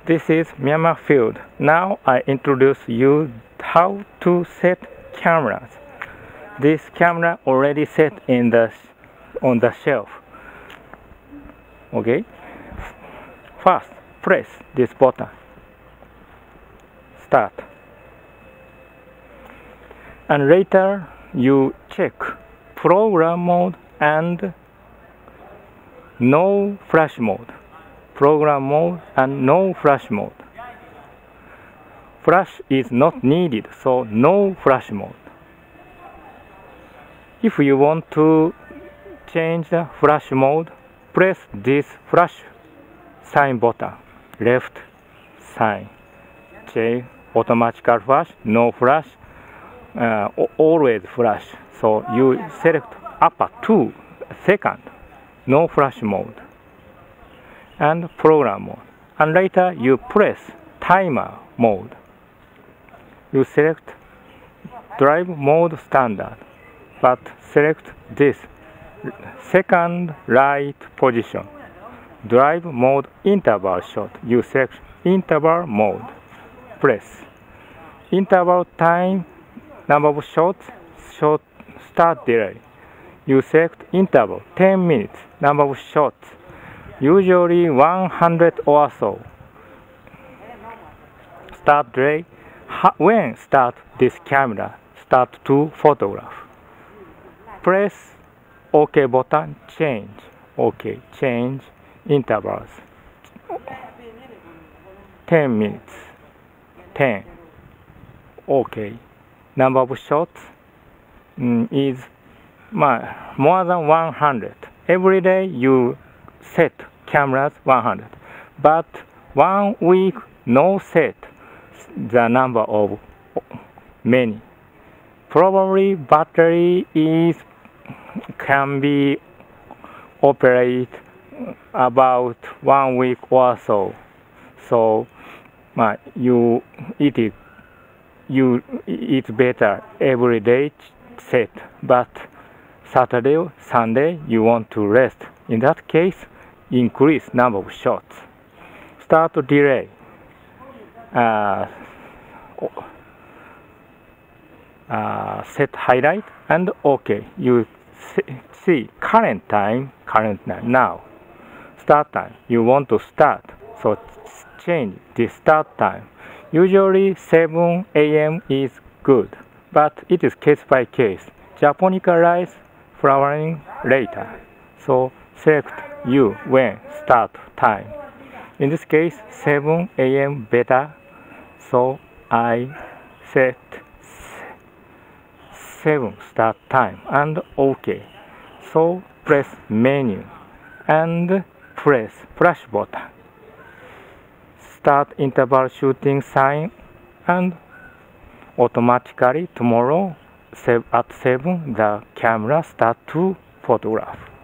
This is Myanmar field. Now I introduce you how to set cameras. This camera already set on the shelf. Okay. First, press this button. Start. And later you check program mode and no flash mode. Program mode and no flash mode. Flash is not needed, so no flash mode. If you want to change the flash mode, press this flash sign button, left sign. Change automatic flash, no flash, always flash. So you select upper 2, second, no flash mode, and program mode. And later you press timer mode. You select drive mode standard, but select this second right position. Drive mode interval shot. You select interval mode. Press interval time, number of shots, shot start delay. You select interval 10 minutes, number of shots, usually 100 or so. Start delay. When start this camera, start to photograph. Press OK button, change. OK, change intervals. 10 minutes. 10. OK. Number of shots is more than 100. Every day you set cameras 100. But 1 week no set the number of many. Probably battery can be operate about 1 week or so. So it's better every day set, but Saturday, Sunday you want to rest. In that case, increase number of shots. Start delay. Set highlight and OK. You see current time now. Start time. You want to start, so change the start time. Usually 7 a.m. is good, but it is case by case. Japonica rice flowering later, so select you when start time. In this case 7 a.m. better, so I set 7 start time and OK. So press menu and press flash button. Start interval shooting sign and automatically tomorrow at 7 the camera start to photograph.